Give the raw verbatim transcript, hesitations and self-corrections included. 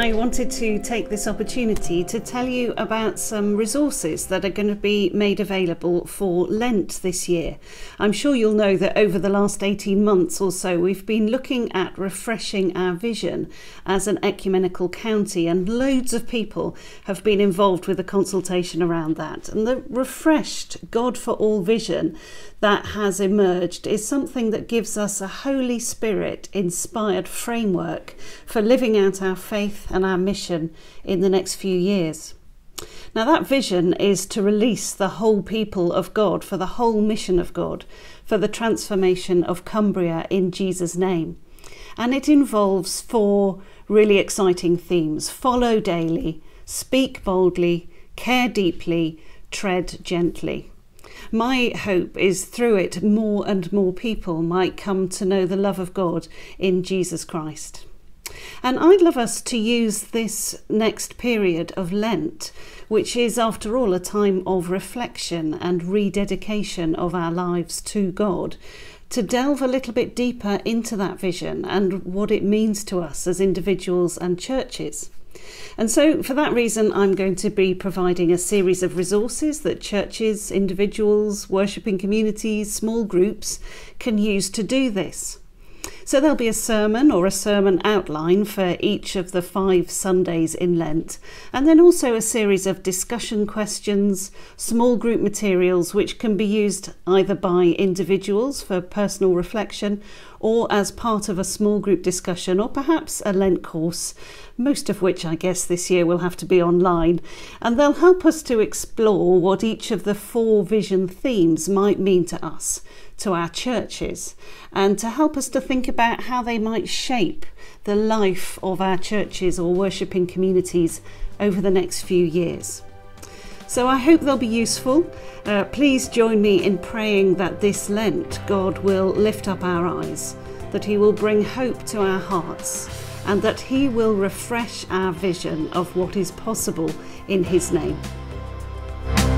I wanted to take this opportunity to tell you about some resources that are going to be made available for Lent this year. I'm sure you'll know that over the last eighteen months or so we've been looking at refreshing our vision as an ecumenical county, and loads of people have been involved with the consultation around that. And the refreshed God for all vision that has emerged is something that gives us a Holy Spirit inspired framework for living out our faith and our mission in the next few years. Now, that vision is to release the whole people of God for the whole mission of God, for the transformation of Cumbria in Jesus' name. And it involves four really exciting themes: follow daily, speak boldly, care deeply, tread gently. My hope is through it more and more people might come to know the love of God in Jesus Christ. And I'd love us to use this next period of Lent, which is after all a time of reflection and rededication of our lives to God, to delve a little bit deeper into that vision and what it means to us as individuals and churches. And so for that reason, I'm going to be providing a series of resources that churches, individuals, worshipping communities, small groups can use to do this. So there'll be a sermon or a sermon outline for each of the five Sundays in Lent, and then also a series of discussion questions, small group materials which can be used either by individuals for personal reflection or as part of a small group discussion, or perhaps a Lent course, most of which I guess this year will have to be online. And they'll help us to explore what each of the four vision themes might mean to us, to our churches, and to help us to think about how they might shape the life of our churches or worshipping communities over the next few years. So I hope they'll be useful. Uh, please join me in praying that this Lent God will lift up our eyes, that he will bring hope to our hearts, and that he will refresh our vision of what is possible in his name.